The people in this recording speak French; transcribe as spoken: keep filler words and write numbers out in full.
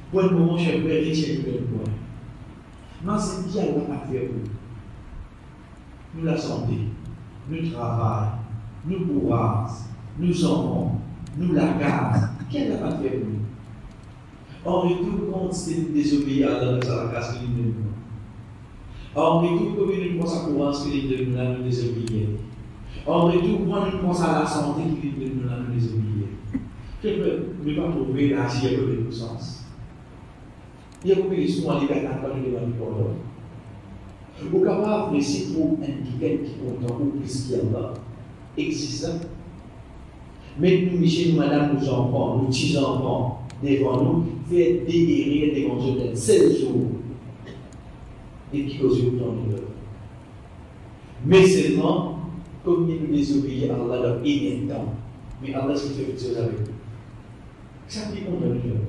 Pour le moment, je vais retirer le point. Mais c'est bien la affaire pour nous. Nous la santé, nous travail, nous courage, nous enfants, nous la case. Quelle est la affaire pour nous? En retour, quand c'est désobéir à la case que nous devons. En retour, quand nous pensons à la courage que nous devons nous désobéir. En retour, quand nous pensons à la santé que nous devons nous désobéir. Je ne peux pas trouver la chère de l'essence. Il y a beaucoup de choses à l'écart quand nous devons nous pardonner. Vous êtes capable de si pour indiquer qui content ou plus qui en a existant. Mais nous, Michel, nous, madame, nos enfants, nos petits-enfants, devant nous, faire déguérir des contenants seize jours et qui causent autant de douleur. Mais seulement, comme nous désobéissons à Allah dans un temps, mais Allah se fait quelque chose avec nous. Ça dit qu'on a le